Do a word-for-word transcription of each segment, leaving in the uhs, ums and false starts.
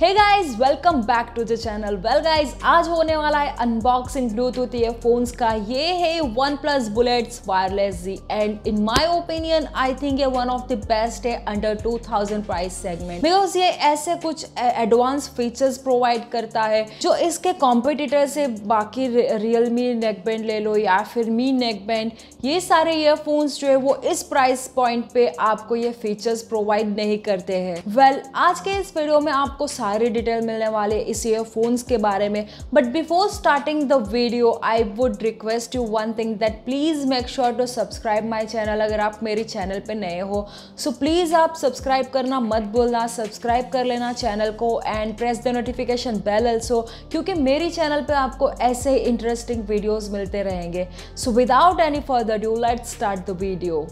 Hey guys, welcome back to the channel. Well guys, आज होने वाला है अनबॉक्सिंग ब्लूटूथ ईयरफोन्स का। ये है OnePlus bullets wireless Z and in my opinion I think ये वन ऑफ द बेस्ट है under two thousand price segment, because ये ऐसे कुछ एडवांस फीचर्स प्रोवाइड करता है जो इसके कॉम्पिटिटर से, बाकी रियलमी नेकबैंड ले लो या फिर मी नेकबैंड, ये सारे ईयरफोन्स जो है वो इस प्राइस पॉइंट पे आपको ये फीचर्स प्रोवाइड नहीं करते हैं। वेल well, आज के इस वीडियो में आपको सारी डिटेल मिलने वाले इस ईयरफोन्स के बारे में। But before starting the video I would request you one thing, that please make sure to subscribe my channel अगर आप मेरे चैनल पे नए हो। सो प्लीज आप सब्सक्राइब करना मत भूलना, सब्सक्राइब कर लेना चैनल को and press the notification bell also, क्योंकि मेरी चैनल पे आपको ऐसे ही इंटरेस्टिंग वीडियोज मिलते रहेंगे। So without any further due let's start the video.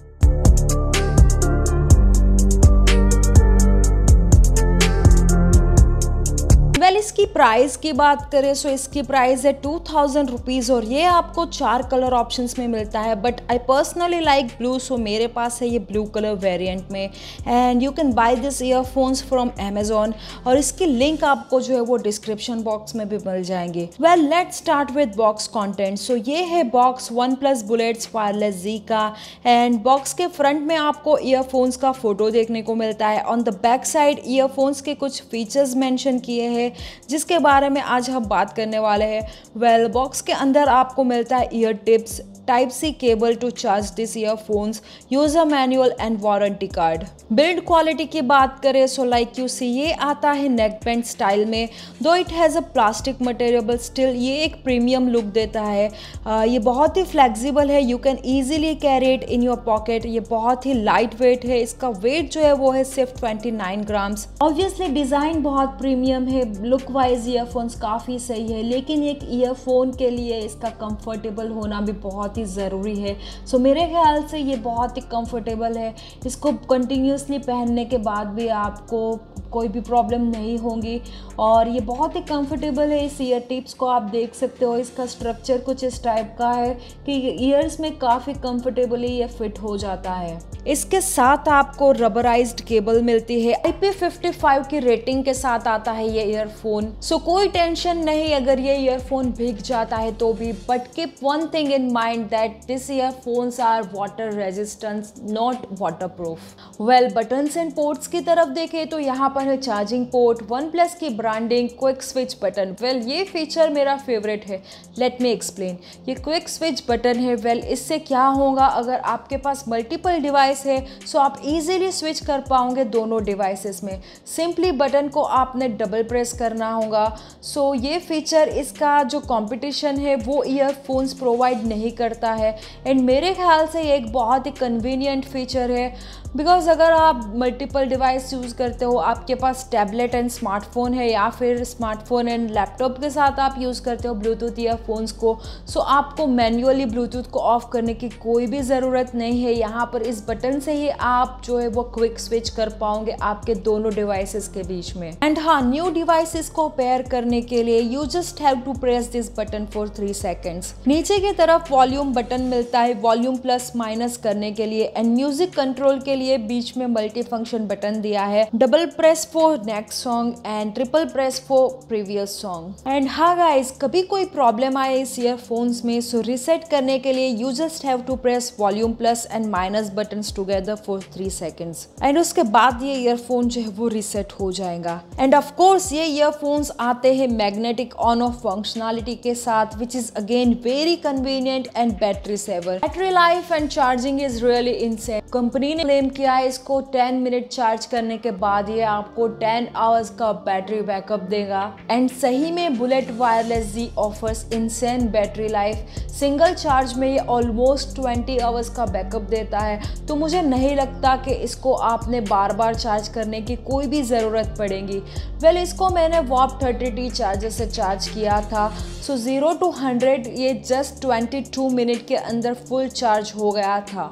Well well, इसकी प्राइस की बात करें सो इसकी प्राइस है टू थाउजेंड रुपीज़ और ये आपको चार कलर ऑप्शंस में मिलता है। But I personally like blue, so मेरे पास है ये ब्लू कलर वेरिएंट में। And you can buy this earphones from Amazon और इसकी लिंक आपको जो है वो डिस्क्रिप्शन बॉक्स में भी मिल जाएंगे। Well let's start with box content. So ये है box OnePlus bullets wireless Z का एंड बॉक्स के फ्रंट में आपको ईयरफोन्स का फोटो देखने को मिलता है। On the back side earphones के कुछ फीचर्स मेंशन किए हैं जिसके बारे में आज हम बात करने वाले हैं। वेल बॉक्स के अंदर आपको मिलता है ear tips, type C cable to charge this earphones, user manual and warranty card. Build quality की बात करें सो लाइक यू सी ये आता है नेकबैंड स्टाइल में, though it has a plastic material but still ये एक प्रीमियम लुक देता है। uh, ये बहुत ही फ्लेक्सिबल है, you can easily carry it in your pocket. ये बहुत ही लाइट वेट है, इसका वेट जो है वो है सिर्फ twenty nine grams. Obviously design बहुत प्रीमियम है, लुक वाइज ईयरफोन्स काफ़ी सही है, लेकिन एक ईयरफोन के लिए इसका कंफर्टेबल होना भी बहुत ज़रूरी है। सो so, मेरे ख्याल से ये बहुत ही कंफर्टेबल है, इसको कंटिन्यूसली पहनने के बाद भी आपको कोई भी प्रॉब्लम नहीं होगी और ये बहुत ही कंफर्टेबल है। इस ईयर टिप्स को आप देख सकते हो, इसका स्ट्रक्चर कुछ इस टाइप का है कि ईयर्स में काफ़ी कंफर्टेबली ये फिट हो जाता है। इसके साथ आपको रबराइज्ड केबल मिलती है, आई पी फिफ्टी फाइव की रेटिंग के साथ आता है ये ईयरफोन। सो so, कोई टेंशन नहीं अगर ये ईयरफोन भीग जाता है तो भी। But keep one thing in mind that this earphones are water resistance, not water proof. Well buttons and ports की तरफ देखें तो यहाँ पर है चार्जिंग पोर्ट, वन प्लस की branding, quick switch button. Well ये फीचर मेरा फेवरेट है, लेट मी एक्सप्लेन। ये क्विक स्विच बटन है। वेल इससे क्या होगा, अगर आपके पास मल्टीपल डिवाइस है सो आप इजीली स्विच कर पाओगे दोनों डिवाइसेस में। सिंपली बटन को आपने डबल प्रेस करना होगा। सो ये फीचर इसका जो कंपटीशन है वो ईयरफोन्स प्रोवाइड नहीं करता है एंड मेरे ख्याल से ये एक बहुत ही कन्वीनियंट फीचर है, बिकॉज अगर आप मल्टीपल डिवाइस यूज़ करते हो, आपके पास टैबलेट एंड स्मार्टफोन है या फिर स्मार्टफोन एंड लैपटॉप के साथ आप यूज़ करते हो ब्लूटूथ ईयरफोन्स को, सो आपको मैन्युअली ब्लूटूथ को ऑफ करने की कोई भी ज़रूरत नहीं है। यहाँ पर इस बटन से ही आप जो है वो क्विक स्विच कर पाओगे आपके दोनों डिवाइसेस के बीच में। एंड हाँ, न्यू डिवाइसेस को पेयर करने के लिए you just have to press this button for three seconds. नीचे की तरफ वॉल्यूम बटन मिलता है वॉल्यूम प्लस माइनस करने के लिए एंड म्यूजिक कंट्रोल के लिए बीच में मल्टी फंक्शन बटन दिया है, double press for next song and triple press for previous song. And हाँ गाइस, कभी कोई प्रॉब्लम आए इस ईयरफोन्स में सो रिसेट करने के लिए you just have to press volume plus and minus buttons together for three seconds and उसके बाद ये ईयरफोन जो है वो रिसेट हो जाएगा। एंड ऑफ कोर्स ये ईयरफोन्स आते हैं मैग्नेटिक ऑन ऑफ फंक्शनलिटी के साथ, which is again very convenient and battery saver. Battery life and charging is really insane. Company ने क्लेम किया है इसको टेन मिनट चार्ज करने के बाद ये आपको टेन आवर्स का बैटरी बैकअप देगा एंड सही में bullet wireless Z offers insane battery life. Single charge में ये ऑलमोस्ट ट्वेंटी आवर्स का बैकअप देता है, तो मुझे नहीं लगता कि इसको आपने बार बार चार्ज करने की कोई भी ज़रूरत पड़ेगी। वेल well, इसको मैंने वॉप थर्टी टी चार्जर से चार्ज किया था, सो ज़ीरो टू हंड्रेड ये जस्ट ट्वेंटी टू मिनट के अंदर फुल चार्ज हो गया था।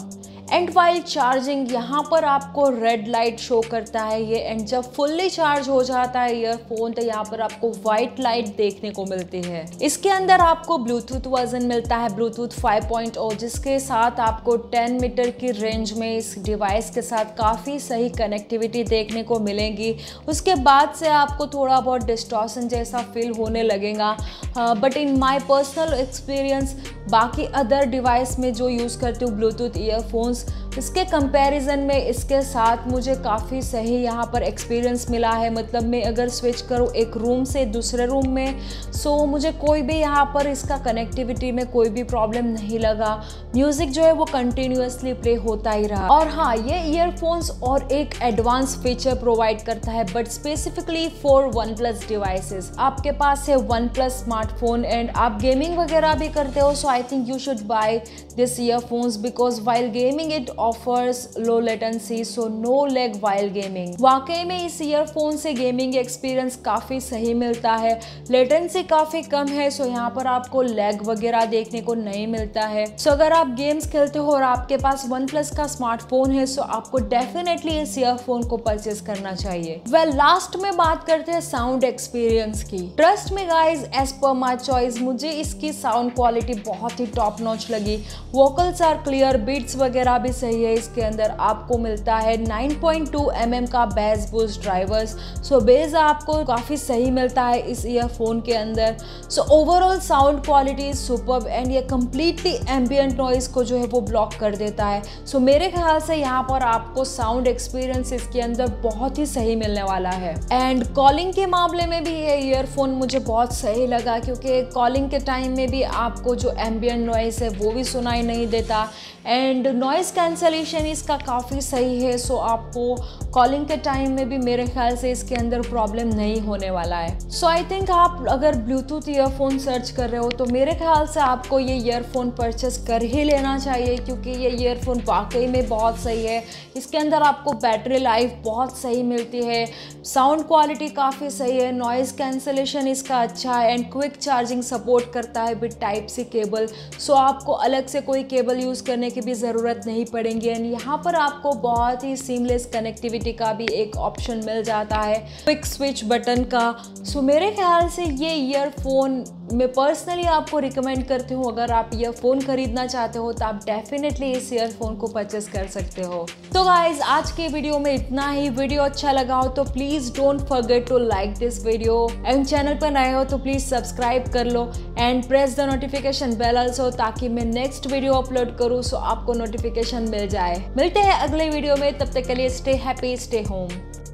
एंड वाइल चार्जिंग यहाँ पर आपको रेड लाइट शो करता है ये, एंड जब फुल्ली चार्ज हो जाता है ईयरफोन तो यहाँ पर आपको व्हाइट लाइट देखने को मिलती है। इसके अंदर आपको ब्लूटूथ वर्जन मिलता है ब्लूटूथ फाइव पॉइंट ओ, जिसके साथ आपको टेन मीटर की रेंज में इस डिवाइस के साथ काफ़ी सही कनेक्टिविटी देखने को मिलेगी। उसके बाद से आपको थोड़ा बहुत डिस्टॉर्शन जैसा फील होने लगेगा, but in my personal experience बाकी अदर डिवाइस में जो यूज़ करती हूँ ब्लूटूथ ईयरफोन्स, इसके कंपैरिजन में इसके साथ मुझे काफ़ी सही यहाँ पर एक्सपीरियंस मिला है। मतलब मैं अगर स्विच करूँ एक रूम से दूसरे रूम में, सो मुझे कोई भी यहाँ पर इसका कनेक्टिविटी में कोई भी प्रॉब्लम नहीं लगा। म्यूज़िक जो है वो कंटिन्यूसली प्ले होता ही रहा। और हाँ, ये ईयरफोन्स और एक एडवांस फीचर प्रोवाइड करता है, but specifically for OnePlus devices. आपके पास है वन प्लस स्मार्टफोन एंड आप गेमिंग वगैरह भी करते हो, so I think you should buy this earphones because while gaming it offers low latency, so no lag while gaming। वाकई में इस ईयरफोन से गेमिंग एक्सपीरियंस काफ़ी सही मिलता है, लेटेंसी काफ़ी कम है, सो यहाँ पर आपको लैग वगैरह देखने को नहीं मिलता है। सो अगर आप गेम्स खेलते हो और आपके पास वन प्लस का स्मार्टफोन है, सो आपको डेफिनेटली इस ईयरफोन को परचेज करना चाहिए। वेल well, लास्ट में बात करते हैं साउंड एक्सपीरियंस की। Trust me guys, as per my choice मुझे इसकी साउंड क्वालिटी बहुत ही टॉप नॉच लगी। वोकल्स आर क्लियर, बीट्स वगैरह भी सही है। इसके अंदर आपको मिलता है nine point two M M का bass boost drivers, so bass आपको काफ़ी सही मिलता है इस ईयरफोन के अंदर। So overall sound quality is superb and ये कम्प्लीटली एम्बियंट नॉइस को जो है वो ब्लॉक कर देता है। सो so, मेरे ख्याल से यहाँ पर आपको साउंड एक्सपीरियंस इसके अंदर बहुत ही सही मिलने वाला है। एंड कॉलिंग के मामले में भी ये ईयरफोन मुझे बहुत सही लगा, क्योंकि कॉलिंग के टाइम में भी आपको जो एम्बियंट नॉइस है वो भी सुनाई नहीं देता, एंड नॉइस कैंसलेशन इसका काफ़ी सही है। सो आपको कॉलिंग के टाइम में भी मेरे ख्याल से इसके अंदर प्रॉब्लम नहीं होने वाला है। सो आई थिंक आप अगर ब्लूटूथ ईयरफोन सर्च कर रहे हो तो मेरे ख्याल से आपको ये ईयरफोन परचेस कर ही लेना चाहिए, क्योंकि ये ईयरफोन वाकई में बहुत सही है। इसके अंदर आपको बैटरी लाइफ बहुत सही मिलती है, साउंड क्वालिटी काफ़ी सही है, नॉइज़ कैंसलेशन इसका अच्छा है, एंड क्विक चार्जिंग सपोर्ट करता है with type C cable. So आपको अलग से कोई केबल यूज़ करने की भी ज़रूरत नहीं पड़ेगी, एंड यहाँ पर आपको बहुत ही सीमलेस कनेक्टिविटी का भी एक ऑप्शन मिल जाता है क्विक स्विच बटन का। सो मेरे ख्याल से ये ईयरफोन मैं पर्सनली आपको रिकमेंड करती हूँ। अगर आप ईयरफोन खरीदना चाहते हो तो आप डेफिनेटली इस ईयरफोन को परचेस कर सकते हो। तो गाइज, आज के वीडियो में इतना ही। वीडियो अच्छा लगा हो तो please don't forget to like this video, and channel पर नए हो तो प्लीज़ सब्सक्राइब कर लो and press the notification bell also, ताकि मैं नेक्स्ट वीडियो अपलोड करूँ सो आपको नोटिफिकेशन मिल जाए। मिलते हैं अगले वीडियो में, तब तक के लिए स्टे हैप्पी, स्टे होम।